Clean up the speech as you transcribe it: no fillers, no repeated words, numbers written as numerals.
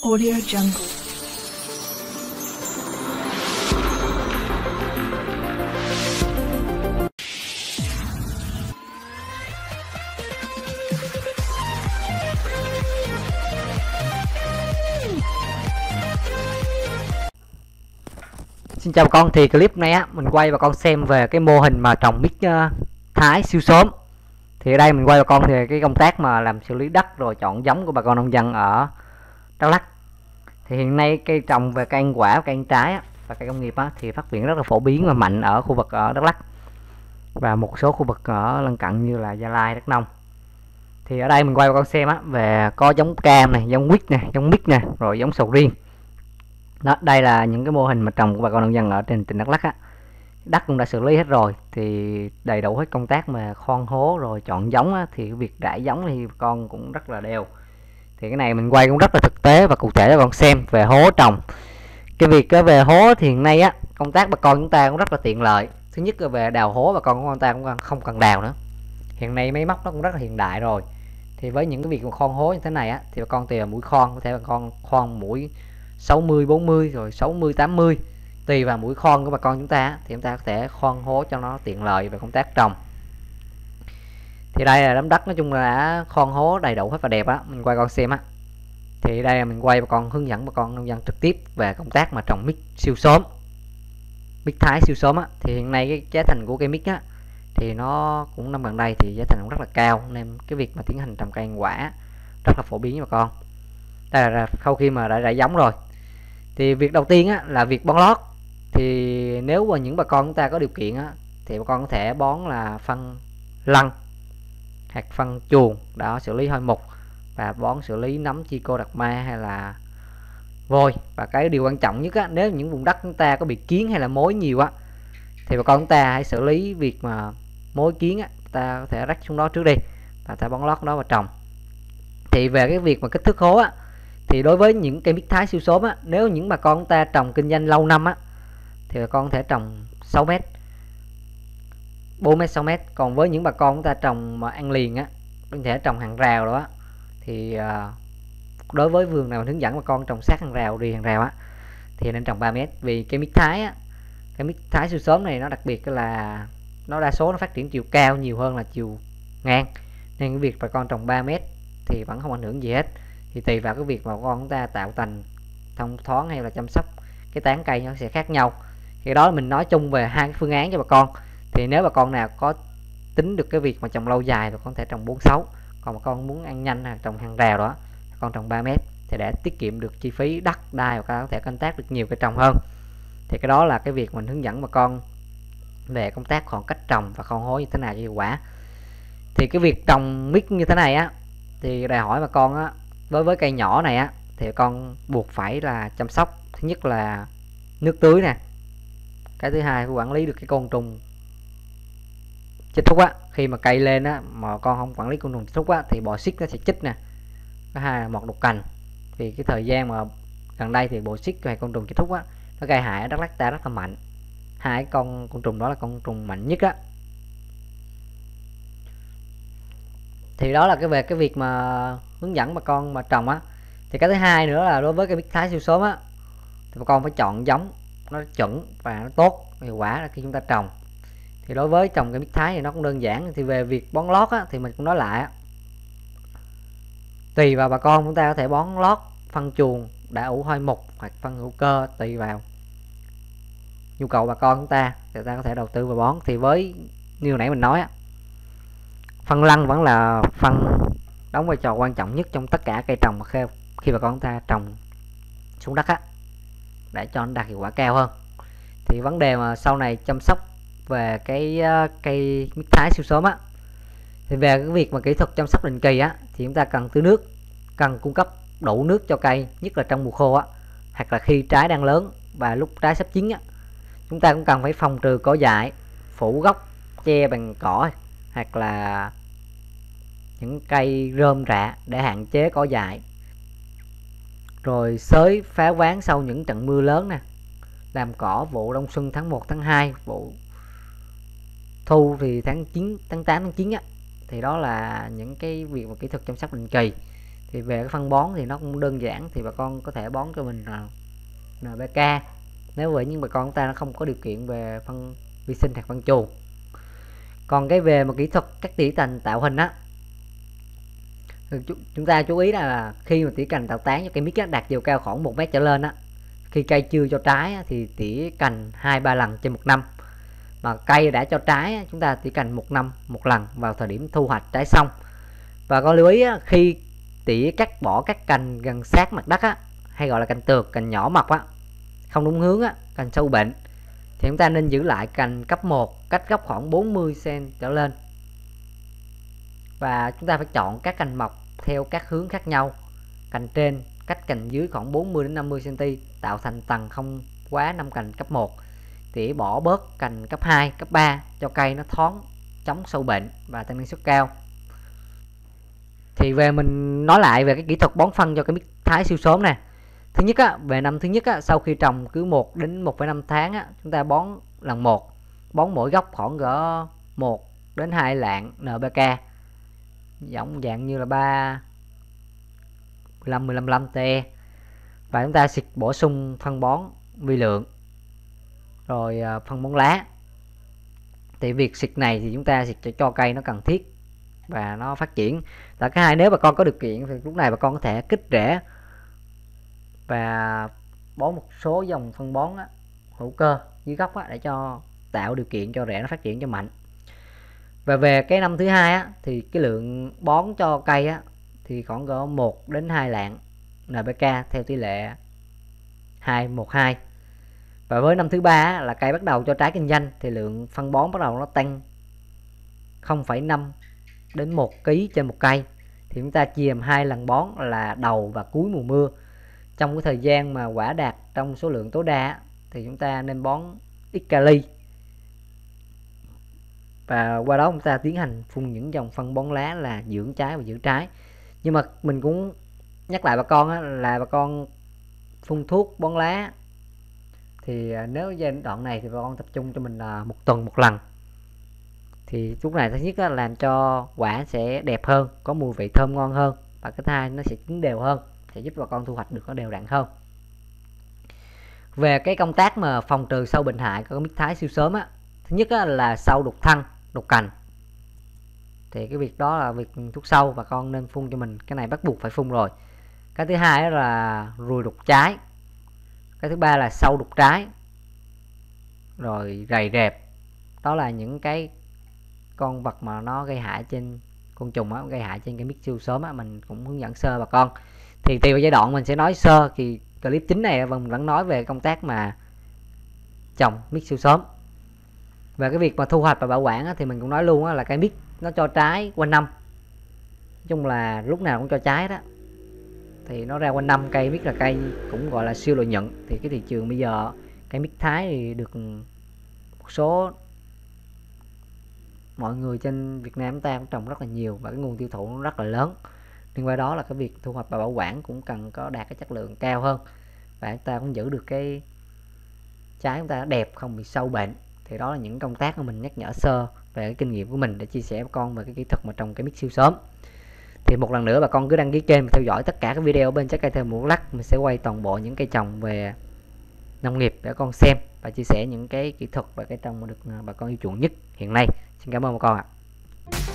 Audio Jungle. Xin chào bà con, thì clip này á mình quay bà con xem về cái mô hình mà trồng mít Thái siêu sớm. Thì ở đây mình quay bà con thì cái công tác mà làm xử lý đất rồi chọn giống của bà con nông dân ở Đắk Lắk. Thì hiện nay cây trồng về cây ăn quả, cây ăn trái á, và cây công nghiệp á, thì phát triển rất là phổ biến và mạnh ở khu vực ở Đắk Lắk và một số khu vực ở lân cận như là Gia Lai, Đắk Nông. Thì ở đây mình quay bà con xem á về có giống cam này, giống quýt này, giống mít nè, rồi giống sầu riêng. Đó, đây là những cái mô hình mà trồng của bà con nông dân ở trên tỉnh Đắk Lắk á. Đất cũng đã xử lý hết rồi, thì đầy đủ hết công tác mà khoan hố rồi chọn giống á, thì cái việc rải giống thì bà con cũng rất là đều. Thì cái này mình quay cũng rất là thực tế và cụ thể cho con xem về hố trồng. Cái việc về hố thì hiện nay á, công tác bà con chúng ta cũng rất là tiện lợi. Thứ nhất là về đào hố bà con của chúng ta cũng không cần đào nữa. Hiện nay máy móc nó cũng rất là hiện đại rồi. Thì với những cái việc mà khoan hố như thế này á, thì bà con tùy vào mũi khoan, có thể bà con khoan mũi 60 40 rồi 60 80, tùy vào mũi khoan của bà con chúng ta thì chúng ta có thể khoan hố cho nó tiện lợi về công tác trồng. Thì đây là đám đất nói chung là đã khoan hố đầy đủ hết và đẹp á, mình quay con xem á. Thì đây là mình quay bà con hướng dẫn bà con nông dân trực tiếp về công tác mà trồng mít siêu sớm, mít Thái siêu sớm á. Thì hiện nay cái giá thành của cây mít á thì nó cũng năm gần đây thì giá thành cũng rất là cao, nên cái việc mà tiến hành trồng cây ăn quả rất là phổ biến với bà con. Đây là sau khi mà đã rải giống rồi thì việc đầu tiên á là việc bón lót. Thì nếu mà những bà con chúng ta có điều kiện á thì bà con có thể bón là phân lân hoặc phân chuồng đó, xử lý hôi mục và bón xử lý nấm Trichoderma hay là vôi. Và cái điều quan trọng nhất á, nếu những vùng đất chúng ta có bị kiến hay là mối nhiều á thì bà con chúng ta hãy xử lý việc mà mối kiến á, ta có thể rắc xuống đó trước đi và ta bón lót đó và trồng. Thì về cái việc mà kích thước hố á, thì đối với những cây mít Thái siêu sớm á, nếu những bà con chúng ta trồng kinh doanh lâu năm á thì bà con có thể trồng 6m, 4m, 6m. Còn với những bà con chúng ta trồng mà ăn liền á, có thể trồng hàng rào đó thì đối với vườn nào hướng dẫn bà con trồng sát hàng rào, hàng rào á thì nên trồng 3m. Vì cây mít Thái á, cây mít Thái siêu sớm này nó đặc biệt là nó đa số nó phát triển chiều cao nhiều hơn là chiều ngang, nên cái việc bà con trồng 3m thì vẫn không ảnh hưởng gì hết. Thì tùy vào cái việc mà con chúng ta tạo thành thông thoáng hay là chăm sóc cái tán cây nó sẽ khác nhau. Thì đó là mình nói chung về hai cái phương án cho bà con. Thì nếu bà con nào có tính được cái việc mà trồng lâu dài thì con thể trồng 46, còn bà con muốn ăn nhanh là trồng hàng rào đó con trồng 3m thì để tiết kiệm được chi phí đất đai và có thể canh tác được nhiều cây trồng hơn. Thì cái đó là cái việc mình hướng dẫn bà con về công tác khoảng cách trồng và khoan hố như thế nào cho hiệu quả. Thì cái việc trồng mít như thế này á thì đòi hỏi bà con á, đối với cây nhỏ này á thì con buộc phải là chăm sóc. Thứ nhất là nước tưới nè, cái thứ hai quản lý được cái côn trùng chích thuốc á. Khi mà cây lên á mà con không quản lý côn trùng chích thuốc á thì bọ xít nó sẽ chích nè. Thứ hai là mọt đục cành, vì cái thời gian mà gần đây thì bọ xít hay côn trùng chích thuốc á nó gây hại ở Đắk Lắk ta rất là mạnh. Hai con côn trùng đó là con trùng mạnh nhất á. Thì đó là về cái việc mà hướng dẫn bà con mà trồng á. Thì cái thứ hai nữa là đối với cái mít Thái siêu sớm á thì bà con phải chọn giống nó chuẩn và nó tốt, hiệu quả là khi chúng ta trồng. Thì đối với trồng cái mít Thái thì nó cũng đơn giản. Thì về việc bón lót á thì mình cũng nói lại á, tùy vào bà con chúng ta có thể bón lót phân chuồng đã ủ hôi mục hoặc phân hữu cơ, tùy vào nhu cầu bà con chúng ta thì ta có thể đầu tư vào bón. Thì với như nãy mình nói á, phân lân vẫn là phân đóng vai trò quan trọng nhất trong tất cả cây trồng mà khi bà con chúng ta trồng xuống đất á, để cho nó đạt hiệu quả cao hơn. Thì vấn đề mà sau này chăm sóc về cái cây mít Thái siêu sớm á, thì về cái việc mà kỹ thuật chăm sóc định kỳ á thì chúng ta cần tưới nước, cần cung cấp đủ nước cho cây, nhất là trong mùa khô á, hoặc là khi trái đang lớn và lúc trái sắp chín á, chúng ta cũng cần phải phòng trừ cỏ dại, phủ gốc che bằng cỏ hoặc là những cây rơm rạ để hạn chế cỏ dại. Rồi xới phá ván sau những trận mưa lớn nè, làm cỏ vụ đông xuân tháng 1, tháng 2, vụ thu thì tháng 9, tháng 8, tháng 9 á. Thì đó là những cái việc mà kỹ thuật chăm sóc định kỳ. Thì về cái phân bón thì nó cũng đơn giản, thì bà con có thể bón cho mình là NPK nếu vậy, nhưng bà con ta nó không có điều kiện về phân vi sinh hoặc phân chuồng. Còn cái về một kỹ thuật cắt tỉa cành tạo hình á, chúng ta chú ý là khi mà tỉa cành tạo tán cho cây mít đạt chiều cao khoảng 1 mét trở lên á, khi cây chưa cho trái thì tỉa cành 2-3 lần trên một năm, mà cây đã cho trái chúng ta tỉa cành 1 năm một lần vào thời điểm thu hoạch trái xong. Và có lưu ý khi tỉa cắt bỏ các cành gần sát mặt đất á, hay gọi là cành tược, cành nhỏ mọc á, không đúng hướng á, cành sâu bệnh, thì chúng ta nên giữ lại cành cấp 1 cách gốc khoảng 40 cm trở lên. Và chúng ta phải chọn các cành mọc theo các hướng khác nhau, cành trên cách cành dưới khoảng 40 đến 50 cm, tạo thành tầng không quá 5 cành cấp 1, tỉa bỏ bớt cành cấp 2, cấp 3 cho cây nó thoáng, chống sâu bệnh và tăng năng suất cao. Thì về mình nói lại về cái kỹ thuật bón phân cho cái mít Thái siêu sớm nè. Thứ nhất á, về năm thứ nhất á, sau khi trồng cứ 1 đến 1,5 tháng á, chúng ta bón lần 1, bón mỗi gốc khoảng cỡ 1 đến 2 lạng NPK, giống dạng như là 15 T, và chúng ta xịt bổ sung phân bón vi lượng, rồi phân bón lá. Thì việc xịt này thì chúng ta xịt cho cây nó cần thiết và nó phát triển. Và cái hai, nếu bà con có điều kiện thì lúc này bà con có thể kích rễ và bón một số dòng phân bón hữu cơ dưới gốc để cho tạo điều kiện cho rễ nó phát triển cho mạnh. Và về cái năm thứ hai thì cái lượng bón cho cây thì khoảng cỡ 1 đến 2 lạng NPK theo tỷ lệ 2:1:2. Và với năm thứ ba là cây bắt đầu cho trái kinh doanh thì lượng phân bón bắt đầu nó tăng 0,5 đến 1 kg trên một cây, thì chúng ta chia làm 2 lần bón là đầu và cuối mùa mưa. Trong cái thời gian mà quả đạt trong số lượng tối đa thì chúng ta nên bón ít kali, và qua đó chúng ta tiến hành phun những dòng phân bón lá là dưỡng trái và giữ trái. Nhưng mà mình cũng nhắc lại bà con là bà con phun thuốc bón lá thì nếu giai đoạn này thì bà con tập trung cho mình là 1 tuần một lần. Thì thuốc này thứ nhất là làm cho quả sẽ đẹp hơn, có mùi vị thơm ngon hơn, và cái thứ hai nó sẽ chín đều hơn, sẽ giúp bà con thu hoạch được nó đều đặn hơn. Về cái công tác mà phòng trừ sâu bệnh hại của mít Thái siêu sớm thứ nhất là sâu đục thân, đục cành, thì cái việc đó là việc thuốc sâu, bà con nên phun cho mình, cái này bắt buộc phải phun rồi. Cái thứ hai là ruồi đục trái, cái thứ ba là sâu đục trái, rồi rầy rẹp. Đó là những cái con vật mà nó gây hại trên côn trùng gây hại trên cái mít siêu sớm mình cũng hướng dẫn sơ bà con. Thì tùy vào giai đoạn mình sẽ nói sơ, thì clip chính này mình vẫn nói về công tác mà trồng mít siêu sớm. Về cái việc mà thu hoạch và bảo quản thì mình cũng nói luôn là cây mít nó cho trái quanh năm, nói chung là lúc nào cũng cho trái đó, thì nó ra quanh năm. Cây mít là cây cũng gọi là siêu lợi nhuận. Thì cái thị trường bây giờ cây mít Thái thì được một số mọi người trên Việt Nam chúng ta cũng trồng rất là nhiều, và cái nguồn tiêu thụ nó rất là lớn. Liên quan đó là cái việc thu hoạch và bảo quản cũng cần có đạt cái chất lượng cao hơn, và chúng ta cũng giữ được cái trái chúng ta đẹp, không bị sâu bệnh. Thì đó là những công tác mà mình nhắc nhở sơ về cái kinh nghiệm của mình để chia sẻ với con về cái kỹ thuật mà trồng cây mít siêu sớm. Thì một lần nữa bà con cứ đăng ký kênh và theo dõi tất cả các video ở bên Trái Cây Thơm Muỗng Lắc. Mình sẽ quay toàn bộ những cây trồng về nông nghiệp để con xem và chia sẻ những cái kỹ thuật và cây trồng mà được bà con yêu chuộng nhất hiện nay. Xin cảm ơn bà con ạ.